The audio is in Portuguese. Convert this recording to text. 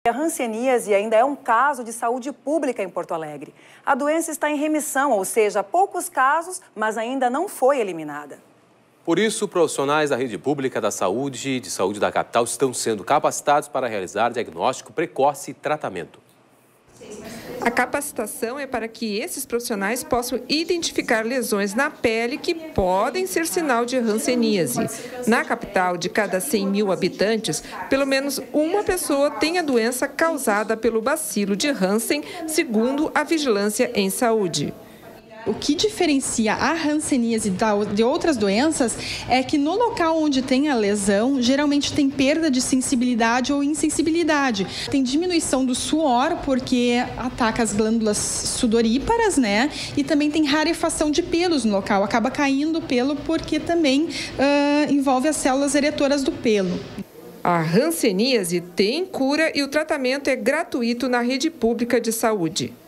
A hanseníase ainda é um caso de saúde pública em Porto Alegre. A doença está em remissão, ou seja, poucos casos, mas ainda não foi eliminada. Por isso, profissionais da rede pública de saúde da capital estão sendo capacitados para realizar diagnóstico precoce e tratamento. A capacitação é para que esses profissionais possam identificar lesões na pele que podem ser sinal de hanseníase. Na capital, de cada 100 mil habitantes, pelo menos uma pessoa tem a doença causada pelo bacilo de Hansen, segundo a Vigilância em Saúde. O que diferencia a hanseníase de outras doenças é que no local onde tem a lesão, geralmente tem perda de sensibilidade ou insensibilidade. Tem diminuição do suor, porque ataca as glândulas sudoríparas, né? E também tem rarefação de pelos no local. Acaba caindo o pelo porque também envolve as células eretoras do pelo. A hanseníase tem cura e o tratamento é gratuito na rede pública de saúde.